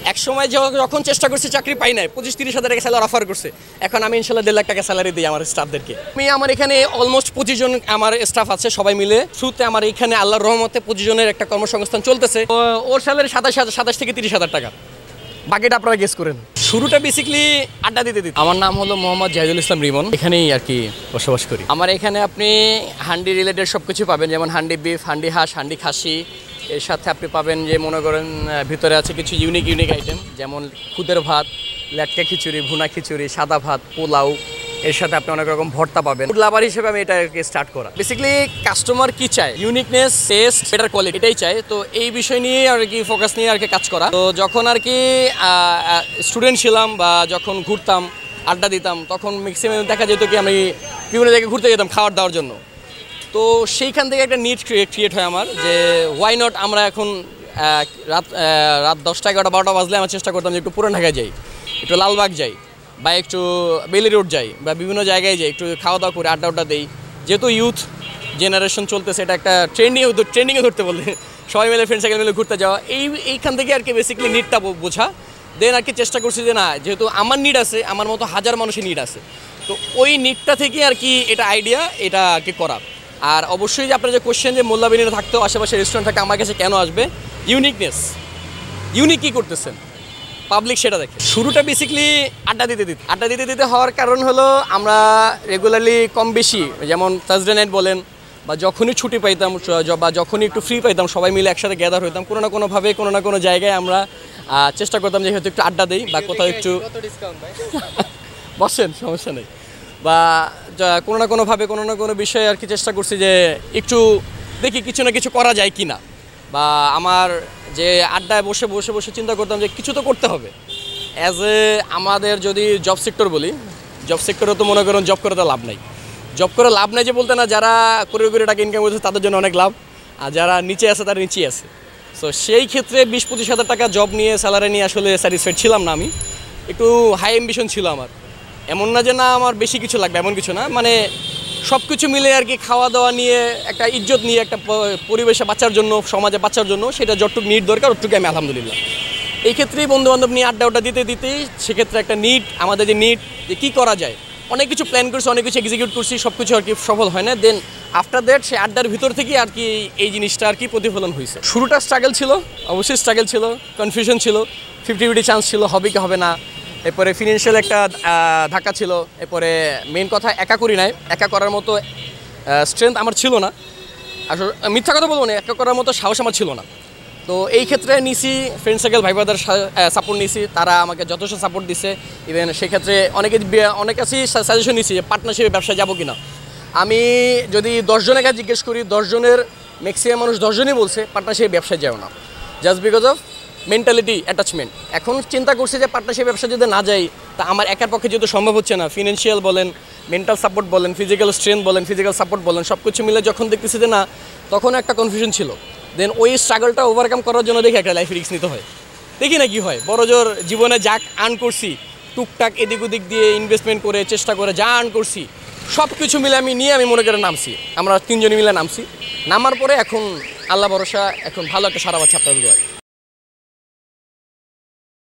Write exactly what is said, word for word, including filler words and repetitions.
এক সময় যখন চেষ্টা করছি চাকরি পাই নাই, পঁচিশ তিরিশ হাজার টাকা স্যালারি অফার করছে। এখন আমি ইনশাল্লাহ দেড় লাখ টাকা স্যালারি দিই আমার স্টাফদেরকে। আমি আমার এখানে অলমোস্ট পঁচিশ জন আমার স্টাফ আছে, সবাই মিলে শুরুতে আমার এখানে আল্লাহর রহমতে পঁচিশ জনের একটা কর্মসংস্থান চলতেছে। ওর স্যালারি সাতাশ হাজার সাতাশ থেকে তিরিশ হাজার টাকা, বাকিটা আপনারা গেস করেন। শুরুটা বেসিক্যালি আড্ডা দিতে দিতে। আমার নাম হলো মোহাম্মদ জাহিদুল ইসলাম রিমন, এখানেই আর কি বসবাস করি। আমার এখানে আপনি হান্ডি রিলেটেড সব কিছু পাবেন, যেমন হান্ডি বিফ, হান্ডি হাঁস, হান্ডি খাসি। এর সাথে আপনি পাবেন যে মনে করেন ভিতরে আছে কিছু ইউনিক ইউনিক আইটেম, যেমন খুদের ভাত, লেটকা খিচুড়ি, ভুনা খিচুড়ি, সাদা ভাত, পোলাও। এর সাথে আপনি অনেক রকম ভর্তা পাবেন। ফুড লাভার হিসেবে আমি এটাকে স্টার্ট করা। বেসিক্যালি কাস্টমার কি চায়, ইউনিকনেস, টেস্ট, বেটার কোয়ালিটি, এটাই চায়। তো এই বিষয় নিয়ে আর কি ফোকাস নিয়ে আর কি কাজ করা। তো যখন আর কি স্টুডেন্ট ছিলাম বা যখন ঘুরতাম, আড্ডা দিতাম, তখন ম্যাক্সিমাম দেখা যেত কি আমি বিভিন্ন জায়গায় ঘুরতে যেতাম খাবার দেওয়ার জন্য। তো সেইখান থেকে একটা নিড ক্রিয়েট হয় আমার, যে ওয়াই নট আমরা এখন রাত রাত দশটা এগারোটা বারোটা বাজলে আমার চেষ্টা করতাম যে একটু পুরান ঢাকায় যাই, একটু লালবাগ যাই, বা একটু বেলি রোড যাই, বা বিভিন্ন জায়গায় যাই, একটু খাওয়া দাওয়া করে আড্ডা আড্ডা দেই। যেহেতু ইউথ জেনারেশন চলতেছে, এটা একটা ট্রেন্ডিংয়ে ট্রেন্ডিংয়ে ধরতে বললে সবাই মিলে ফ্রেন্ড সাইকেল মিলে ঘুরতে যাওয়া, এই এইখান থেকে আর কি বেসিক্যালি নিডটা বোঝা। দেন আর কি চেষ্টা করছি যে না, যেহেতু আমার নিড আছে, আমার মতো হাজার মানুষের নিড আছে, তো ওই নিডটা থেকে আর কি এটা আইডিয়া, এটা আর কি করা। আর অবশ্যই যে আপনার যে কোশ্চেন যে মোল্লাবেনিরা থাকতেও আশেপাশে রেস্টুরেন্ট থাকে, আমার কাছে কেন আসবে? ইউনিকনেস, ইউনিক কী করতেছেন পাবলিক সেটা দেখে। শুরুটা বেসিক্যালি আড্ডা দিতে দিতে আড্ডা দিতে দিতে হওয়ার কারণ হলো আমরা রেগুলারলি কম বেশি, যেমন থার্সডে নাইট বলেন বা যখনই ছুটি পাইতাম বা যখনই একটু ফ্রি পাইতাম, সবাই মিলে একসাথে গ্যাদার হইতাম। কোনো না কোনোভাবে কোনো না কোনো জায়গায় আমরা চেষ্টা করতাম যে হয়তো একটু আড্ডা দিই বা কোথাও একটু বসেন, সমস্যা নেই, বা কোনো না কোনোভাবে কোনো না কোনো বিষয়ে আর কি চেষ্টা করছি যে একটু দেখি কিছু না কিছু করা যায় কি না। বা আমার যে আড্ডায় বসে বসে বসে চিন্তা করতাম যে কিছু তো করতে হবে। অ্যাজ এ আমাদের যদি জব সেক্টর বলি, জব সেক্টরে তো মনে করেন জব করে তো লাভ নাই। জব করে লাভ নাই যে বলতে না, যারা কোটি কোটি টাকা ইনকাম করছে তাদের জন্য অনেক লাভ, আর যারা নিচে আছে তারা নিচেই আছে। সো সেই ক্ষেত্রে বিশ পঁচিশ হাজার টাকা জব নিয়ে স্যালারি নিয়ে আসলে স্যাটিসফাইড ছিলাম না। আমি একটু হাই অ্যাম্বিশন ছিল আমার, এমন না যে না আমার বেশি কিছু লাগবে, এমন কিছু না, মানে সব কিছু মিলে আর কি খাওয়া দাওয়া নিয়ে একটা ইজ্জত নিয়ে একটা পরিবেশে বাঁচার জন্য, সমাজে বাঁচার জন্য সেটা যতটুকু নিড দরকার ওটুকু আমি আলহামদুলিল্লাহ। এই ক্ষেত্রেই বন্ধুবান্ধব নিয়ে আড্ডা ওটা দিতে দিতেই সেক্ষেত্রে একটা নিড, আমাদের যে নিড যে কী করা যায়, অনেক কিছু প্ল্যান করছি, অনেক কিছু এক্সিকিউট করছি, সব কিছু আর কি সফল হয় না। দেন আফটার দ্যাট সে আড্ডার ভিতর থেকেই আর কি এই জিনিসটা আর কি প্রতিফলন হয়েছে। শুরুটা স্ট্রাগল ছিল, অবশ্যই স্ট্রাগল ছিল, কনফিউশন ছিল, ফিফটি ফিফটি চান্স ছিল হবে কি হবে না। এরপরে ফিনান্সিয়াল একটা ধাক্কা ছিল। এরপরে মেন কথা একা করি নাই, একা করার মতো স্ট্রেংথ আমার ছিল না। আসলে মিথ্যা কথা বলবো না, একা করার মতো সাহস আমার ছিল না। তো এই ক্ষেত্রে নিছি ফ্রেন্ড সার্কেল ভাই ব্রাদার সাপোর্ট নিছি, তারা আমাকে যথেষ্ট সাপোর্ট দিছে। ইভেন সেক্ষেত্রে অনেকে অনেক কাছেই সাজেশন নিছি যে পার্টনারশিপে ব্যবসায় যাবো কিনা। আমি যদি দশজনের কাছে জিজ্ঞেস করি, দশজনের ম্যাক্সিমাম মানুষ দশজনই বলছে পার্টনারশিপে ব্যবসায় যাও না, just because of mentality attachment. এখন চিন্তা করছি যে পার্টনারশিপ ব্যবসা যদি না যাই, তা আমার একার পক্ষে যেহেতু সম্ভব হচ্ছে না, ফিনান্সিয়াল বলেন, মেন্টাল সাপোর্ট বলেন, ফিজিক্যাল স্ট্রেংথ বলেন, ফিজিক্যাল সাপোর্ট বলেন, সব কিছু মিলে যখন দেখতেছি যে না, তখন একটা কনফিউশন ছিল। দেন ওই স্ট্রাগলটা ওভারকাম করার জন্য দেখি একটা লাইফে রিস্ক নিতে হয়, দেখি না কি হয়। বড় জোর জীবনে যা আর্ন করছি, টুকটাক এদিক ওদিক দিয়ে ইনভেস্টমেন্ট করে চেষ্টা করে যা আর্ন করছি, সব কিছু মিলে আমি নিয়ে আমি মনে করে নামছি। আমরা তিনজনে মিলে নামছি, নামার পরে এখন আল্লাহ ভরসা, এখন ভালো একটা সারা পাচ্ছে আপনাদের দোয়ায়।